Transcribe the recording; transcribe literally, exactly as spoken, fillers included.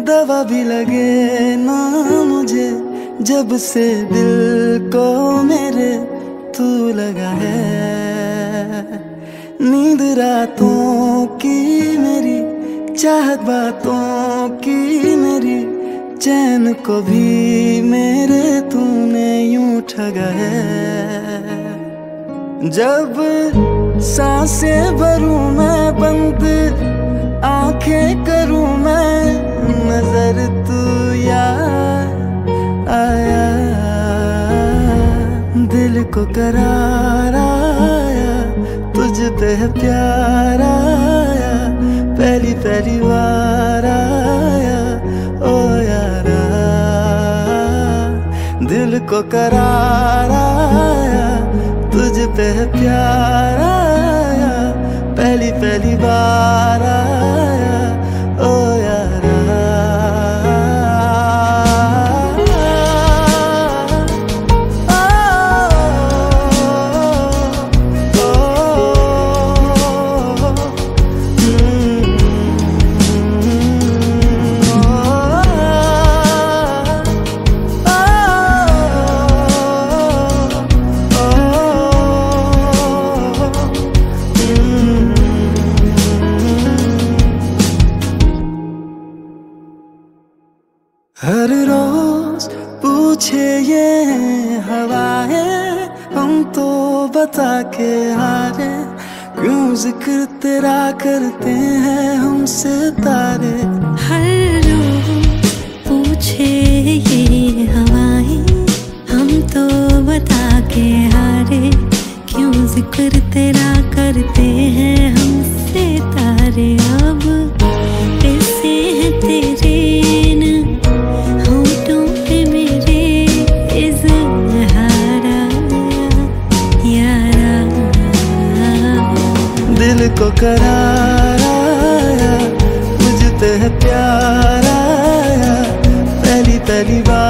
दवा भी लगे ना मुझे, जब से दिल को मेरे तू लगा है। नींद रातों की मेरी, चाहत बातों की मेरी, चैन को भी मेरे तूने यूं ठगा है। जब सांसें भरूं मैं बंद, आंखें करूं मैं, नजर तू याद आया। दिल को करार आया, तुझ पे है प्यार आया, पहली पहली बार आया ओ यारा। दिल को करार आया, तुझ पे है प्यार आया, पहली पहली बार आया ओ यारा। हर रोज पूछे ये हवाएं, हम तो बता के हारे, क्यों जिक्र तेरा करते हैं हमसे तारे। हर रोज पूछे ये हवाएं, हम तो बता के हारे, क्यों जिक्र तेरा करते हैं हमसे तारे। अब कैसे है तेरे दिल को करार आया, मुझ पे है प्यार आया, पहली पहली बार